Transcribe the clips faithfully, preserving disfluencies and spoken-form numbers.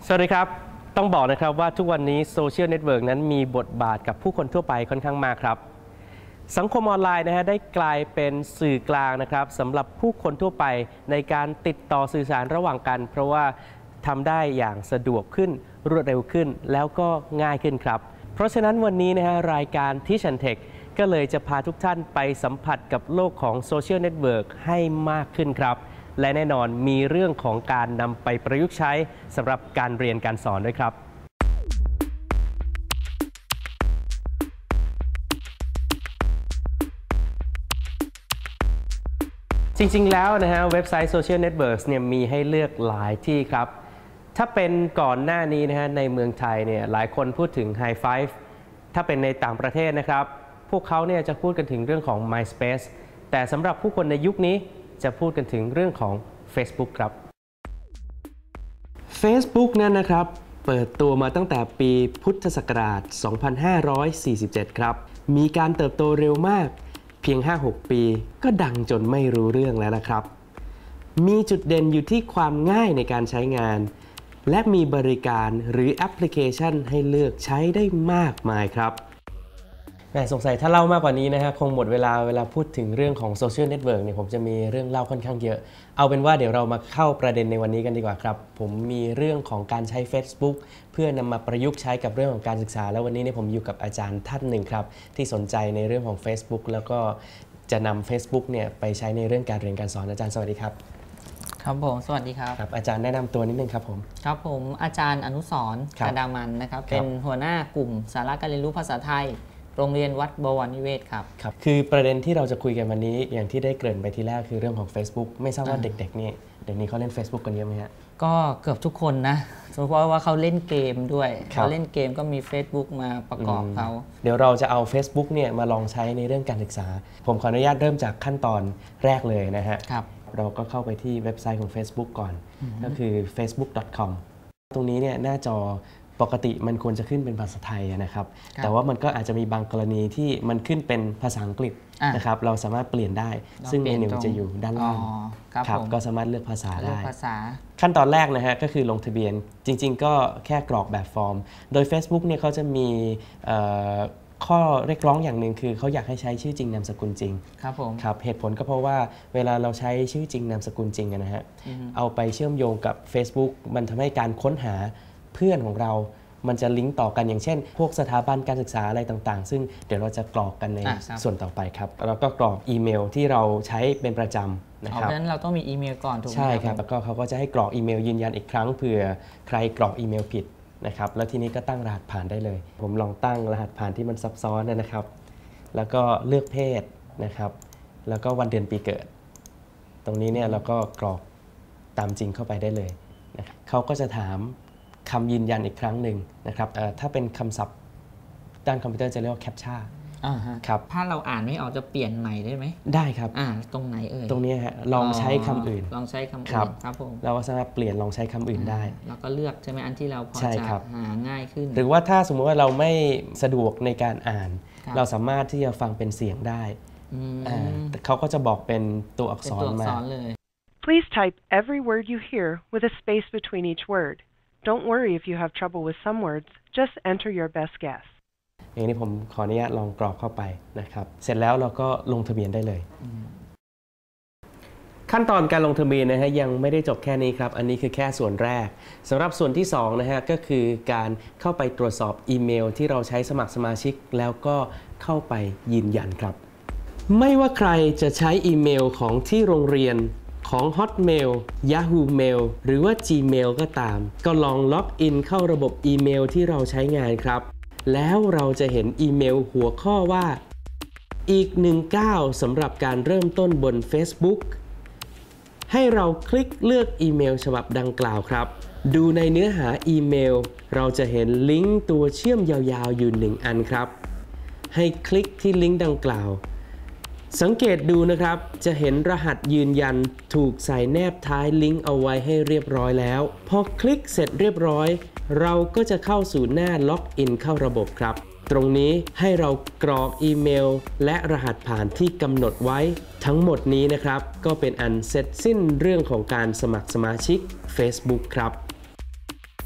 สวัสดีครับต้องบอกนะครับว่าทุกวันนี้โซเชียลเน็ตเวิร์กนั้นมีบทบาทกับผู้คนทั่วไปค่อนข้างมากครับสังคมออนไลน์นะฮะได้กลายเป็นสื่อกลางนะครับสำหรับผู้คนทั่วไปในการติดต่อสื่อสารระหว่างกันเพราะว่าทำได้อย่างสะดวกขึ้นรวดเร็วขึ้นแล้วก็ง่ายขึ้นครับเพราะฉะนั้นวันนี้นะฮะรายการTeach and Techก็เลยจะพาทุกท่านไปสัมผัสกับโลกของโซเชียลเน็ตเวิร์กให้มากขึ้นครับและแน่นอนมีเรื่องของการนำไปประยุกต์ใช้สำหรับการเรียนการสอนด้วยครับจริงๆแล้วนะฮะเว็บไซต์ Social Networks เนี่ยมีให้เลือกหลายที่ครับถ้าเป็นก่อนหน้านี้นะฮะในเมืองไทยเนี่ยหลายคนพูดถึง High Five ถ้าเป็นในต่างประเทศนะครับพวกเขาเนี่ยจะพูดกันถึงเรื่องของ MySpace แต่สำหรับผู้คนในยุคนี้จะพูดกันถึงเรื่องของ Facebook ครับ Facebook นั้นนะครับเปิดตัวมาตั้งแต่ปีพุทธศักราช สองพันห้าร้อยสี่สิบเจ็ด ครับมีการเติบโตเร็วมากเพียง ห้าหก ปีก็ดังจนไม่รู้เรื่องแล้วนะครับมีจุดเด่นอยู่ที่ความง่ายในการใช้งานและมีบริการหรือแอปพลิเคชันให้เลือกใช้ได้มากมายครับแต่สงสัยถ้าเล่ามากกว่านี้นะฮะคงหมดเวลาเวลาพูดถึงเรื่องของโซเชียลเน็ตเวิร์กเนี่ยผมจะมีเรื่องเล่าค่อนข้างเยอะเอาเป็นว่าเดี๋ยวเรามาเข้าประเด็นในวันนี้กันดีกว่าครับผมมีเรื่องของการใช้ Facebook เพื่อนำมาประยุกต์ใช้กับเรื่องของการศึกษาแล้ววันนี้เนี่ยผมอยู่กับอาจารย์ท่านหนึ่งครับที่สนใจในเรื่องของ Facebook แล้วก็จะนำ Facebook เนี่ยไปใช้ในเรื่องการเรียนการสอนอาจารย์สวัสดีครับครับผมสวัสดีครับครับอาจารย์แนะนำตัวนิดนึงครับผมครับผมอาจารย์อนุสรณ์กระดามันนะครับเป็นหัวหน้ากลุ่มสาระการเรียนรู้ภาษาไทยโรงเรียนวัดบวรนิเวศครับครับคือประเด็นที่เราจะคุยกันวันนี้อย่างที่ได้เกริ่นไปทีแรกคือเรื่องของ Facebook ไม่ทราบว่าเด็กๆนี่เดี๋ยวนี้เขาเล่น Facebook กันเยอะไหมฮะก็เกือบทุกคนนะเพราะว่าเขาเล่นเกมด้วยเขาเล่นเกมก็มี Facebook มาประกอบเขาเดี๋ยวเราจะเอา Facebook เนี่ยมาลองใช้ในเรื่องการศึกษาผมขออนุญาตเริ่มจากขั้นตอนแรกเลยนะฮะเราก็เข้าไปที่เว็บไซต์ของ Facebook ก่อนก็คือ เฟซบุ๊ก ดอท คอม ตรงนี้เนี่ยหน้าจอปกติมันควรจะขึ้นเป็นภาษาไทยนะครับแต่ว่ามันก็อาจจะมีบางกรณีที่มันขึ้นเป็นภาษาอังกฤษนะครับเราสามารถเปลี่ยนได้ซึ่งเมนูจะอยู่ด้านล่างครับก็สามารถเลือกภาษาได้ขั้นตอนแรกนะฮะก็คือลงทะเบียนจริงๆก็แค่กรอกแบบฟอร์มโดย Facebook เนี่ยเขาจะมีข้อเรียกร้องอย่างหนึ่งคือเขาอยากให้ใช้ชื่อจริงนามสกุลจริงครับผมครับเหตุผลก็เพราะว่าเวลาเราใช้ชื่อจริงนามสกุลจริงนะฮะเอาไปเชื่อมโยงกับ Facebook มันทำให้การค้นหาเพื่อนของเรามันจะลิงก์ต่อกันอย่างเช่นพวกสถาบันการศึกษาอะไรต่างๆซึ่งเดี๋ยวเราจะกรอกกันในส่วนต่อไปครับแล้วก็กรอกอีเมลที่เราใช้เป็นประจำนะครับเพราะฉะนั้นเราต้องมีอีเมลก่อนถูกไหมใช่ครับแล้วก็เขาก็จะให้กรอกอีเมลยืนยันอีกครั้งเผื่อใครกรอกอีเมลผิดนะครับแล้วทีนี้ก็ตั้งรหัสผ่านได้เลยผมลองตั้งรหัสผ่านที่มันซับซ้อนนะครับแล้วก็เลือกเพศนะครับแล้วก็วันเดือนปีเกิดตรงนี้เนี่ยเราก็กรอกตามจริงเข้าไปได้เลยนะครับเขาก็จะถามคำยืนยันอีกครั้งหนึ่งนะครับถ้าเป็นคำศัพท์ด้านคอมพิวเตอร์จะเรียกว่าแคปชั่นครับถ้าเราอ่านไม่ออกจะเปลี่ยนใหม่ได้ไหมได้ครับอ่าตรงไหนเอ่ยตรงนี้ฮะลองใช้คำอื่นลองใช้คำอื่นครับผมเราก็สามารถเปลี่ยนลองใช้คำอื่นได้แล้วก็เลือกใช่ไหมอันที่เราพอจะหาง่ายขึ้นหรือว่าถ้าสมมติว่าเราไม่สะดวกในการอ่านเราสามารถที่จะฟังเป็นเสียงได้เขาก็จะบอกเป็นตัวอักษรมา Please type every word you hear with a space between each word. Don't worry if you have trouble with some words. Just enter your best guess. อย่างนี้ผมขออนุญาตลองกรอกเข้าไปนะครับเสร็จแล้วเราก็ลงทะเบียนได้เลยขั้นตอนการลงทะเบียนนะฮะยังไม่ได้จบแค่นี้ครับอันนี้คือแค่ส่วนแรกสำหรับส่วนที่สองนะฮะก็คือการเข้าไปตรวจสอบอีเมลที่เราใช้สมัครสมาชิกแล้วก็เข้าไปยืนยันครับไม่ว่าใครจะใช้อีเมลของที่โรงเรียนของ Hotmail Yahoo Mail หรือว่า Gmail ก็ตามก็ลองล็อกอินเข้าระบบอีเมลที่เราใช้งานครับแล้วเราจะเห็นอีเมลหัวข้อว่าอีกหนึ่งก้าวสำหรับการเริ่มต้นบน Facebook ให้เราคลิกเลือกอีเมลฉบับดังกล่าวครับดูในเนื้อหาอีเมลเราจะเห็นลิงก์ตัวเชื่อมยาวๆอยู่หนึ่งอันครับให้คลิกที่ลิงก์ดังกล่าวสังเกตดูนะครับจะเห็นรหัสยืนยันถูกใส่แนบท้ายลิงก์เอาไว้ให้เรียบร้อยแล้วพอคลิกเสร็จเรียบร้อยเราก็จะเข้าสู่หน้าล็อกอินเข้าระบบครับตรงนี้ให้เรากรอกอีเมลและรหัสผ่านที่กำหนดไว้ทั้งหมดนี้นะครับก็เป็นอันเสร็จสิ้นเรื่องของการสมัครสมาชิก Facebook ครับ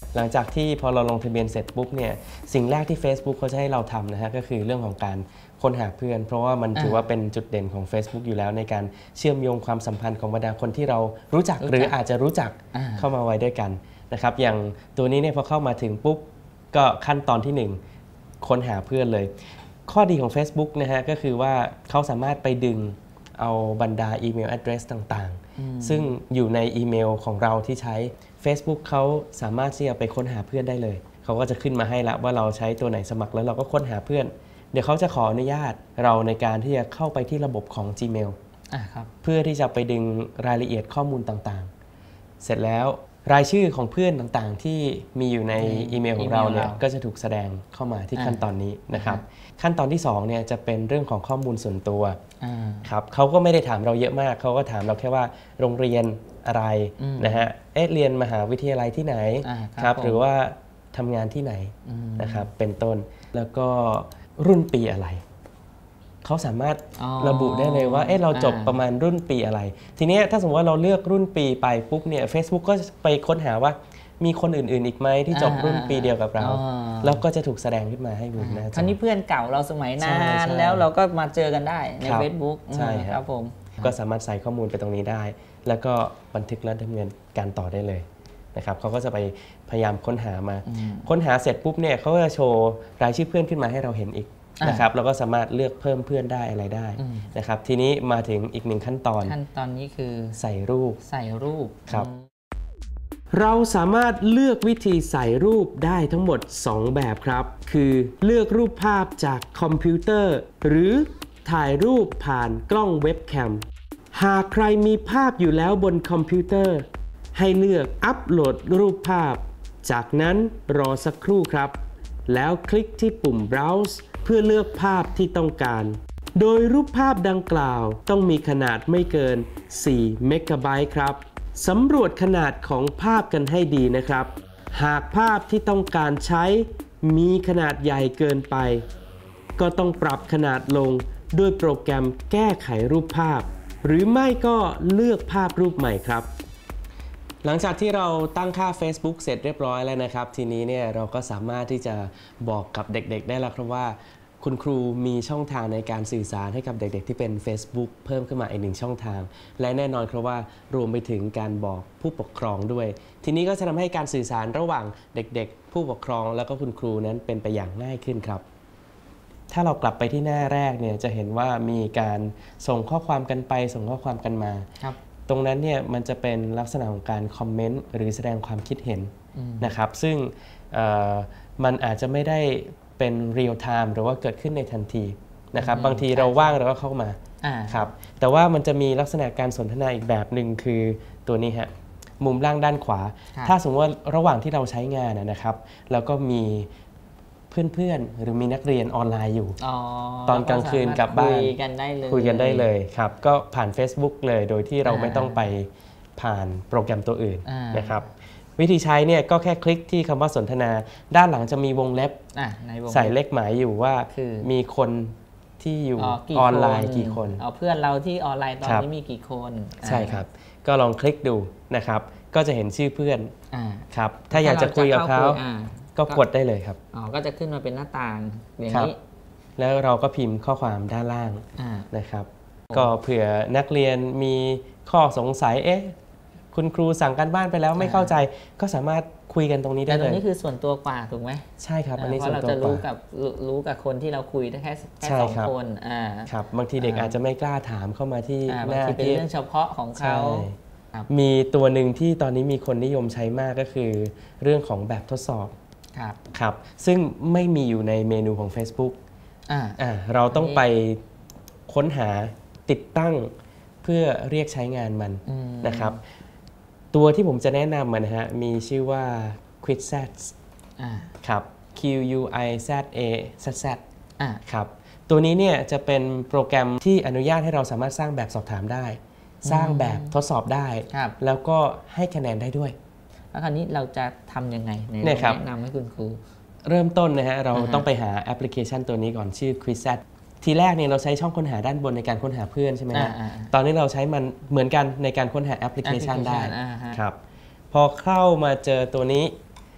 หลังจากที่พอเราลงทะเบียนเสร็จปุ๊บเนี่ยสิ่งแรกที่ Facebook เขาจะให้เราทำนะฮะก็คือเรื่องของการค้นหาเพื่อน เพราะว่ามันถือว่าเป็นจุดเด่นของ Facebook อยู่แล้วในการเชื่อมโยงความสัมพันธ์ของบรรดาคนที่เรารู้จักหรืออาจจะรู้จักเข้ามาไว้ด้วยกันนะครับอย่างตัวนี้เนี่ยพอเข้ามาถึงปุ๊บก็ขั้นตอนที่หนึ่งค้นหาเพื่อนเลยข้อดีของ Facebook นะฮะก็คือว่าเขาสามารถไปดึงเอาบรรดาอีเมล address ต่างๆซึ่งอยู่ในอีเมลของเราที่ใช้ Facebook เขาสามารถที่จะไปค้นหาเพื่อนได้เลยเขาก็จะขึ้นมาให้ละว่าเราใช้ตัวไหนสมัครแล้วเราก็ค้นหาเพื่อนเดี๋ยวเขาจะขออนุญาตเราในการที่จะเข้าไปที่ระบบของ Gmail อ่ะครับเพื่อที่จะไปดึงรายละเอียดข้อมูลต่างๆเสร็จแล้วรายชื่อของเพื่อนต่างๆที่มีอยู่ในอีเมลของเราเนี่ยก็จะถูกแสดงเข้ามาที่ขั้นตอนนี้นะครับขั้นตอนที่สองเนี่ยจะเป็นเรื่องของข้อมูลส่วนตัวครับเขาก็ไม่ได้ถามเราเยอะมากเขาก็ถามเราแค่ว่าโรงเรียนอะไรนะฮะเอ๊ะเรียนมหาวิทยาลัยที่ไหนครับหรือว่าทำงานที่ไหนนะครับเป็นต้นแล้วก็รุ่นปีอะไรเขาสามารถระบุได้เลยว่าเอ๊ะเราจบประมาณรุ่นปีอะไรทีนี้ถ้าสมมติว่าเราเลือกรุ่นปีไปปุ๊บเนี่ย Facebook ก็ไปค้นหาว่ามีคนอื่นๆอีกไหมที่จบรุ่นปีเดียวกับเราแล้วก็จะถูกแสดงขึ้นมาให้ดูนะคราวนี้เพื่อนเก่าเราสมัยนานแล้วเราก็มาเจอกันได้ใน Facebook ใช่ครับผมก็สามารถใส่ข้อมูลไปตรงนี้ได้แล้วก็บันทึกและดำเนินการต่อได้เลยนะครับเขาก็จะไปพยายามค้นหามาค้นหาเสร็จปุ๊บเนี่ยเขาก็จะโชว์รายชื่อเพื่อนขึ้นมาให้เราเห็นอีกนะครับเราก็สามารถเลือกเพิ่มเพื่อนได้อะไรได้นะครับทีนี้มาถึงอีกหนึ่งขั้นตอนขั้นตอนนี้คือใส่รูปใส่รูปครับเราสามารถเลือกวิธีใส่รูปได้ทั้งหมดสองแบบครับคือเลือกรูปภาพจากคอมพิวเตอร์หรือถ่ายรูปผ่านกล้องเว็บแคมหากใครมีภาพอยู่แล้วบนคอมพิวเตอร์ให้เลือกอัปโหลดรูปภาพจากนั้นรอสักครู่ครับแล้วคลิกที่ปุ่ม browse เพื่อเลือกภาพที่ต้องการโดยรูปภาพดังกล่าวต้องมีขนาดไม่เกินสี่เมกะไบต์ครับสำรวจขนาดของภาพกันให้ดีนะครับหากภาพที่ต้องการใช้มีขนาดใหญ่เกินไปก็ต้องปรับขนาดลงด้วยโปรแกรมแก้ไขรูปภาพหรือไม่ก็เลือกภาพรูปใหม่ครับหลังจากที่เราตั้งค่า Facebook เสร็จเรียบร้อยแล้วนะครับทีนี้เนี่ยเราก็สามารถที่จะบอกกับเด็กๆได้แล้วครับว่าคุณครูมีช่องทางในการสื่อสารให้กับเด็กๆที่เป็น Facebook เพิ่มขึ้นมาอีกหนึ่งช่องทางและแน่นอนครับว่ารวมไปถึงการบอกผู้ปกครองด้วยทีนี้ก็จะทำให้การสื่อสารระหว่างเด็กๆผู้ปกครองแล้วก็คุณครูนั้นเป็นไปอย่างง่ายขึ้นครับถ้าเรากลับไปที่หน้าแรกเนี่ยจะเห็นว่ามีการส่งข้อความกันไปส่งข้อความกันมาตรงนั้นเนี่ยมันจะเป็นลักษณะของการคอมเมนต์หรือแสดงความคิดเห็นนะครับซึ่งมันอาจจะไม่ได้เป็นเรียลไทม์หรือว่าเกิดขึ้นในทันทีนะครับบางทีเราว่างเราก็เข้ามาครับแต่ว่ามันจะมีลักษณะการสนทนาอีกแบบหนึ่งคือตัวนี้ฮะมุมล่างด้านขวาถ้าสมมติว่าระหว่างที่เราใช้งานนะครับแล้วก็มีเพื่อนๆหรือมีนักเรียนออนไลน์อยู่ตอนกลางคืนกลับบ้านคุยกันได้เลยคุยกันได้เลยครับก็ผ่าน Facebook เลยโดยที่เราไม่ต้องไปผ่านโปรแกรมตัวอื่นนะครับวิธีใช้เนี่ยก็แค่คลิกที่คำว่าสนทนาด้านหลังจะมีวงเล็บใส่เลขหมายอยู่ว่ามีคนที่อยู่ออนไลน์กี่คนเพื่อนเราที่ออนไลน์ตอนนี้มีกี่คนใช่ครับก็ลองคลิกดูนะครับก็จะเห็นชื่อเพื่อนครับถ้าอยากจะคุยกับเขาก็กดได้เลยครับอ๋อก็จะขึ้นมาเป็นหน้าต่างอย่างนี้แล้วเราก็พิมพ์ข้อความด้านล่างนะครับก็เผื่อนักเรียนมีข้อสงสัยเอ๊ะคุณครูสั่งการบ้านไปแล้วไม่เข้าใจก็สามารถคุยกันตรงนี้ได้เลยแต่ตรงนี้คือส่วนตัวกว่าถูกไหมใช่ครับอันนี้ส่วนตัวกว่าเพราะเราจะรู้กับรู้กับคนที่เราคุยได้แค่แค่สองคนครับบางทีเด็กอาจจะไม่กล้าถามเข้ามาที่หน้าที่เป็นเรื่องเฉพาะของเขามีตัวหนึ่งที่ตอนนี้มีคนนิยมใช้มากก็คือเรื่องของแบบทดสอบครับครับซึ่งไม่มีอยู่ในเมนูของ Facebook อ่าอ่าเราต้องไปค้นหาติดตั้งเพื่อเรียกใช้งานมันนะครับตัวที่ผมจะแนะนำมันนะฮะมีชื่อว่า Quizlet ครับ Q U I Z A Z Z ครับตัวนี้เนี่ยจะเป็นโปรแกรมที่อนุญาตให้เราสามารถสร้างแบบสอบถามได้สร้างแบบทดสอบได้แล้วก็ให้คะแนนได้ด้วยแล้วคราวนี้เราจะทำยังไงในแนะนำให้คุณครูเริ่มต้นนะฮะเราต้องไปหาแอปพลิเคชันตัวนี้ก่อนชื่อ Quizlet ทีแรกเนี่ยเราใช้ช่องค้นหาด้านบนในการค้นหาเพื่อนใช่ไหมฮะตอนนี้เราใช้มันเหมือนกันในการค้นหาแอปพลิเคชันได้ครับพอเข้ามาเจอตัวนี้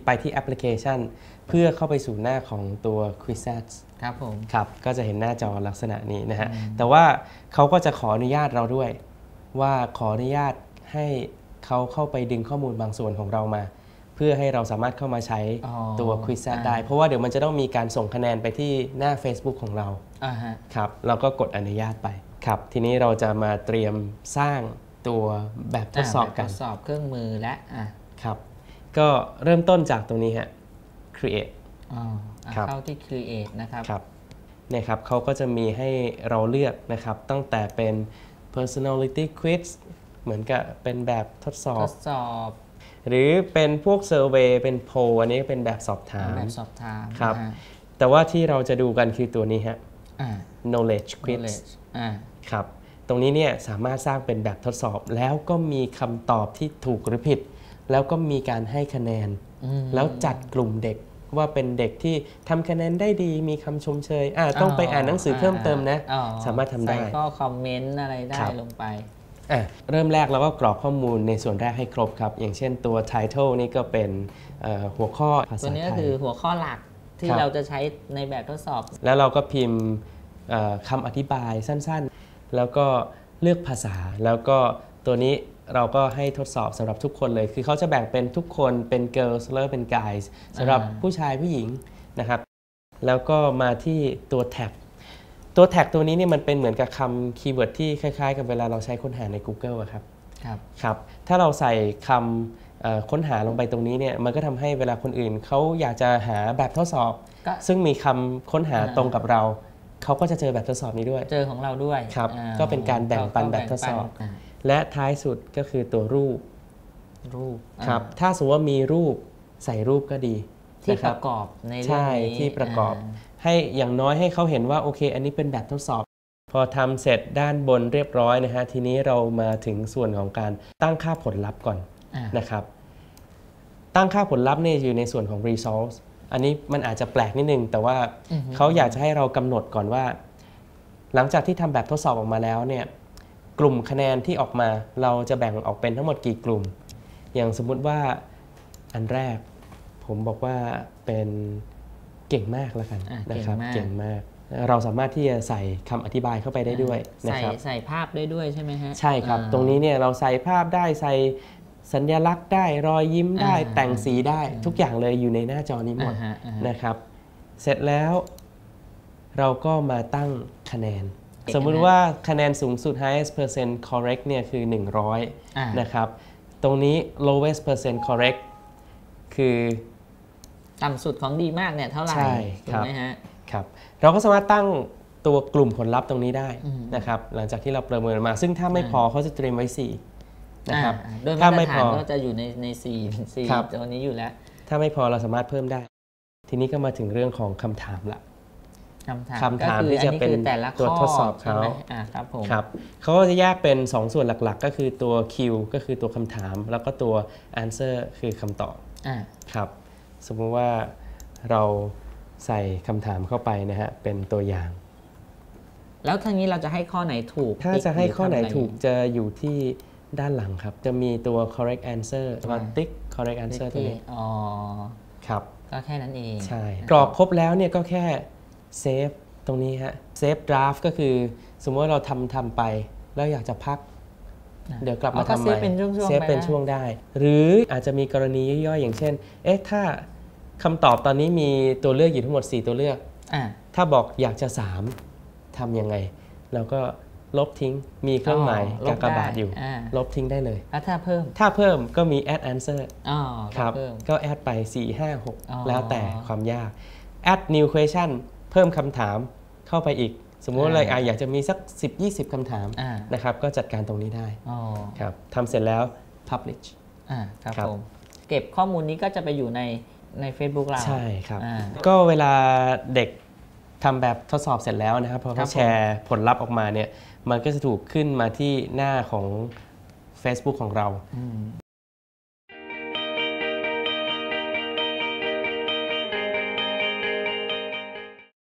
ไปที่แอปพลิเคชันเพื่อเข้าไปสู่หน้าของตัว Quizizz ครับผมครับก็จะเห็นหน้าจอลักษณะนี้นะฮะแต่ว่าเขาก็จะขออนุญาตเราด้วยว่าขออนุญาตให้เขาเข้าไปดึงข้อมูลบางส่วนของเรามา เพื่อให้เราสามารถเข้ามาใช้ตัว Quizizz ได้เพราะว่าเดี๋ยวมันจะต้องมีการส่งคะแนนไปที่หน้า Facebook ของเราอ่าฮะครับเราก็กดอนุญาตไปครับทีนี้เราจะมาเตรียมสร้างตัวแบบทดสอบกันทดสอบเครื่องมือและอ่ะครับก็เริ่มต้นจากตรงนี้ฮะ create อ๋ออ่ะครับเข้าที่ create นะครับครับเนี่ยครับเขาก็จะมีให้เราเลือกนะครับตั้งแต่เป็น personality quiz เหมือนกับเป็นแบบทดสอทบดสอบหรือเป็นพวก survey เป็น poll อันนี้เป็นแบบสอบถามแบบสอบถามครับนะฮะแต่ว่าที่เราจะดูกันคือตัวนี้ฮะอ่า knowledge quiz knowledge อ่าครับตรงนี้เนี่ยสามารถสร้างเป็นแบบทดสอบ แล้วก็มีคำตอบที่ถูกหรือผิด แล้วก็มีการให้คะแนนอืมแล้วจัดกลุ่มเด็กว่าเป็นเด็กที่ทำคะแนนได้ดีมีคำชมเชยอ่าต้องไปอ่านหนังสือเพิ่มเติมนะอ๋อสามารถทำได้ใส่ข้อคอมเมนต์อะไรได้ครับลงไปอ่ะเริ่มแรกเราก็กรอกข้อมูลในส่วนแรกให้ครบครับ อย่างเช่นตัว title นี่ก็เป็นเอ่อหัวข้อภาตัวษานี้ไทก็ยคือหัวข้อหลักที่ครับเราจะใช้ในแบบทดสอบแล้วเราก็พิมพ์เอ่อคำอธิบายสั้นๆ แล้วก็เลือกภาษา แล้วก็ตัวนี้เราก็ให้ทดสอบสำหรับทุกคนเลย คือเขาจะแบ่งเป็นทุกคนเป็น girls แล้วก็เป็น guys สำหรับอ่าผู้ชายผู้หญิงนะครับ แล้วก็มาที่ตัวแท็กตัวแท็กตัวนี้เนี่ยมันเป็นเหมือนกับคำคีย์เวิร์ดที่คล้ายๆ กับเวลาเราใช้ค้นหาใน Google อะครับครับครับถ้าเราใส่คำเอ่อค้นหาลงไปตรงนี้เนี่ยมันก็ทำให้เวลาคนอื่นเขาอยากจะหาแบบทดสอบก็ซึ่งมีคำค้นหาอ่าตรงกับเราเขาก็จะเจอแบบทดสอบนี้ด้วยเจอของเราด้วยครับอ่าก็เป็นการแบ่งปันแบบทดสอบอ่าและท้ายสุดก็คือตัวรูปรูปครับอ่าถ้าสมมติว่ามีรูปใส่รูปก็ดีที่นคปบระกอบในเรื่องใช่นี้ที่ประกอบาให้อย่างน้อยให้เขาเห็นว่าโอเค อันนี้เป็นแบบทดสอบ พอทำเสร็จด้านบนเรียบร้อยนะฮะทีนี้เรามาถึงส่วนของการตั้งค่าผลลัพธ์ก่อนอ่านะครับตั้งค่าผลลัพธ์เนี่ยอยู่ในส่วนของ results อันนี้มันอาจจะแปลกนิดนึง แต่ว่าอือฮึเขาอยากจะให้เรากำหนดก่อนว่า หลังจากที่ทำแบบทดสอบออกมาแล้วเนี่ยกลุ่มคะแนนที่ออกมาเราจะแบ่งออกเป็นทั้งหมดกี่กลุ่ม อย่างสมมุติว่าอันแรก ผมบอกว่าเป็นเก่งมากแล้วกันอ่ะนะครับเก่งมากเก่งมาก เราสามารถที่จะใส่คำอธิบายเข้าไปได้ด้วยนะใส่ครับใส่ภาพได้ด้วยใช่ไหมฮะใช่ครับอ่าตรงนี้เนี่ยเราใส่ภาพได้ใส่สัญลักษณ์ได้รอยยิ้มได้อ่าแต่งสีได้ทุกอย่างเลยอยู่ในหน้าจอนี้หมดอ่าฮะอ่าฮะนะครับ เสร็จแล้วเราก็มาตั้งคะแนนเอกสมมุติว่าคะแนนสูงสุด highest percent correct เนี่ยคือ หนึ่งร้อยอ่านะครับ ตรงนี้ lowest percent correct คือต่ำสุดของดีมากเนี่ยเท่าไหร่ใช่ถูครักบไหมฮะครับเราก็สามารถตั้งตัวกลุ่มผลลัพธ์ตรงนี้ได้อืมนะครับหลังจากที่เราประเมินมา ซึ่งถ้าไม่พอเขาจะเตรียมไว้สี่นะครับอ่าโดยถ้ามาตไม่รพฐานอก็จะอยู่ในในสี่สี่ครับตัวนี้อยู่แล้วถ้าไม่พอเราสามารถเพิ่มได้ ทีนี้ก็มาถึงเรื่องของคำถามละคำถามคำถามก็คือที่จะเป็นอัคือแต่ละตัวข้ทดสอบเขาใช่ไหมอ่าครับผมครับเขาก็จะแยกเป็น สอง ส่วนหลักๆ ก็คือตัว Q ก็คือตัวคำถาม แล้วก็ตัว Answer คือคำตอบอ่าครับ สมมุติว่าเราใส่คำถามเข้าไปนะฮะเป็นตัวอย่างแล้วทางนี้เราจะให้ข้อไหนถูกถ้าติ๊กจะให้ข้อไหนรืทำะรถูกจะอยู่ที่ด้านหลังครับ จะมีตัว correct answer มาติ๊ก correct ติ๊ก answer ตัวที่นี้อ๋อครับก็แค่นั้นเองใช่นะกรอกครบแล้วเนี่ยก็แค่เซฟตรงนี้ฮะเซฟดราฟก็คือสมมติว่าเราทำทำไป แล้วอยากจะพัก เดี๋ยวกลับมาอ๋อก็ทำใหเซม่ฟเป็นช่วงๆเซฟเป็นไได้ช่วงได้ หรืออาจจะมีกรณีย่อยๆ อย่างเช่น เอ๊ะถ้าคำตอบตอนนี้มีตัวเลือกอยู่ทั้งหมด สี่ ตัวเลือกอ่าถ้าบอกอยากจะ สามทำยังไง เราก็ลบทิ้งมีเครื่องหมายอ๋อลบกากบาทอยู่ได้อ่าลบทิ้งได้เลยแล้วถ้าเพิ่มถ้าเพิ่มก็มี add answer อ๋อครับเพิ่มก็แอดไป สี่ ห้า หกอ๋อแล้วแต่ความยาก add new question เพิ่มคำถามเข้าไปอีก สมมุติว่าอ่าเลยอ่ะอยากจะมีสัก สิบ ยี่สิบ คำถามอ่านะครับ ก็จัดการตรงนี้ได้อ๋อครับทำเสร็จแล้ว publish อ่าครับครับผมเก็บข้อมูลนี้ก็จะไปอยู่ในใน Facebook เราใช่ครับอ่าก็เวลาเด็กทำแบบทดสอบเสร็จแล้วนะครับพอครัเขาบผมแชร์ผลลัพธ์ออกมาเนี่ยมันก็จะถูกขึ้นมาที่หน้าของ Facebook ของเราอืม